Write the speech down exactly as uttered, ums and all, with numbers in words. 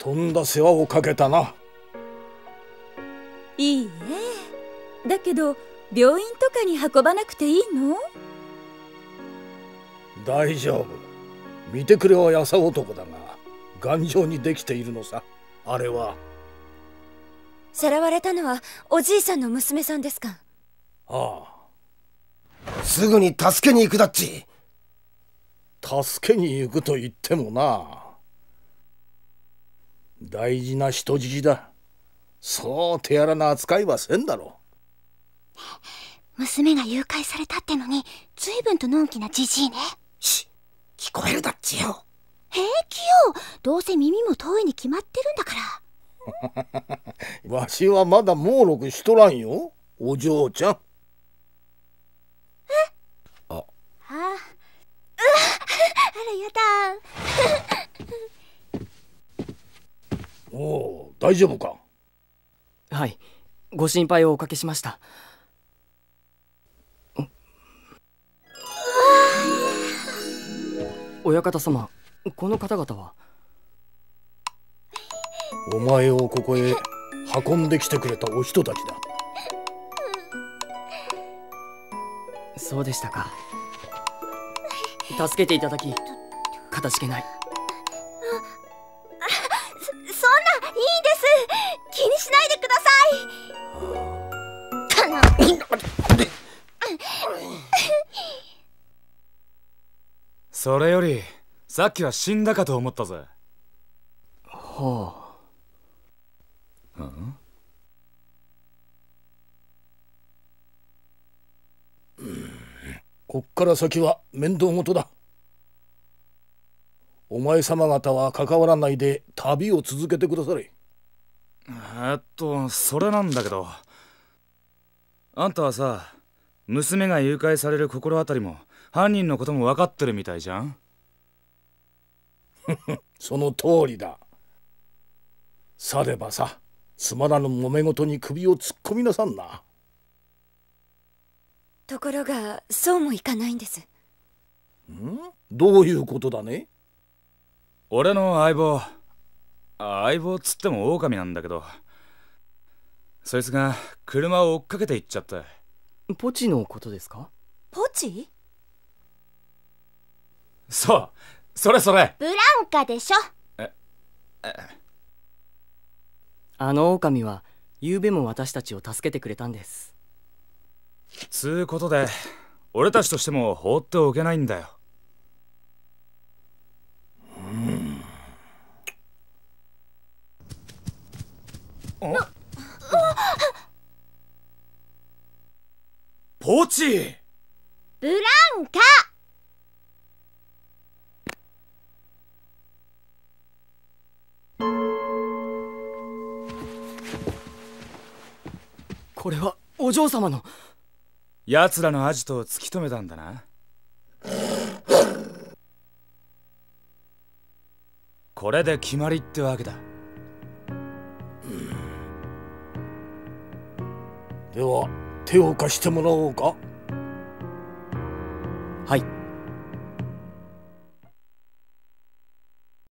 とんだ世話をかけたな。 いいえ、だけど病院とかに運ばなくていいの？ 大丈夫。見てくれは優男だが頑丈にできているのさ。あれは。 さらわれたのはおじいさんの娘さんですか？ ああ。すぐに助けに行くだっち。 助けに行くと言ってもな、大事な人質だ。そう手荒な扱いはせんだろう。娘が誘拐されたってのに随分とのんきなじじいね。 し聞こえるだっちよ。 平気よ、どうせ耳も遠いに決まってるんだから。わしはまだ猛録しとらんよ、お嬢ちゃん。 えあああらやだおお、大丈夫か？ はい、ご心配をおかけしました。親方様、この方々は？ お前をここへ運んできてくれたお人たちだ。 そうでしたか。助けていただきかたじけない。 そ、そんないいです。気にしないでください。 それよりさっきは死んだかと思ったぜ。 はあ。ん？ こっから先は面倒事だ。お前様方は関わらないで旅を続けてくだされ。 えっとそれなんだけど、あんたはさ、娘が誘拐される心当たりも犯人のことも分かってるみたいじゃん。 その通りだ。さればさ、つまらぬ揉め事に首を突っ込みなさんな。 ところがそうもいかないんです。 ん？どういうことだね？ 俺の相棒、相棒っつっても狼なんだけど、そいつが車を追っかけて行っちゃって。 ポチのことですか？ ポチ？ そう、それそれ。 ブランカでしょ。ええあの狼は昨べも私たちを助けてくれたんです。 つうことで俺たちとしても放っておけないんだよ。 うん。 あ、ポチ！ ブランカ！ これはお嬢様の。 奴らのアジトを突き止めたんだな。これで決まりってわけだ。 では手を貸してもらおうか。 はい。